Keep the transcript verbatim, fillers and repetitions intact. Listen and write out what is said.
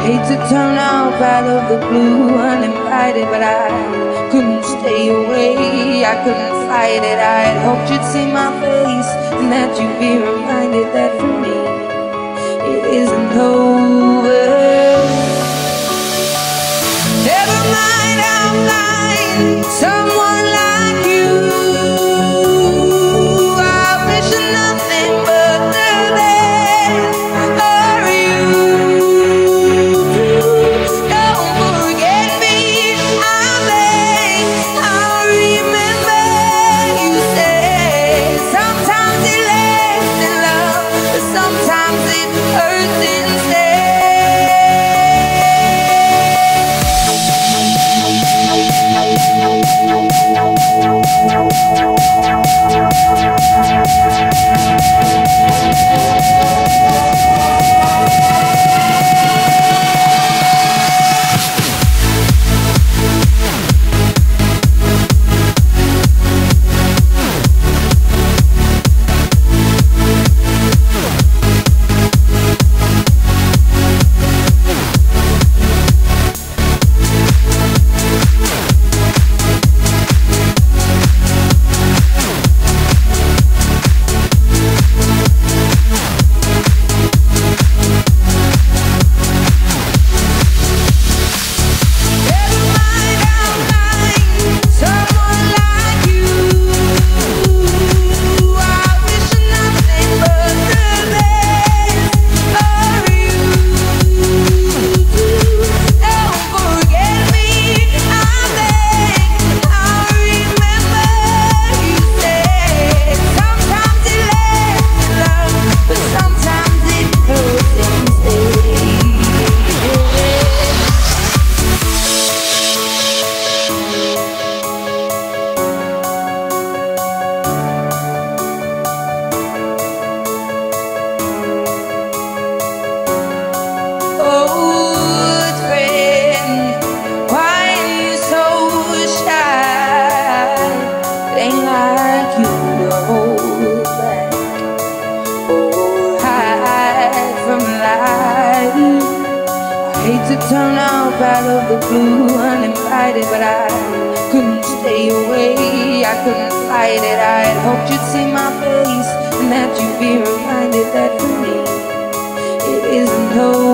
Hate to turn up out of the blue uninvited, but I couldn't stay away, I couldn't fight it. I had hoped you'd see my face and that you'd be reminded that for me it isn't over. Never mind, I'll find someone like you. I wish nothing but the best for you. Don't forget me, I beg. I'll remember you said sometimes it lasts in love, but sometimes it hurts instead. Hate to turn up out of the blue uninvited, but I couldn't stay away, I couldn't fight it. I had hoped you'd see my face and that you'd be reminded that for me it isn't over.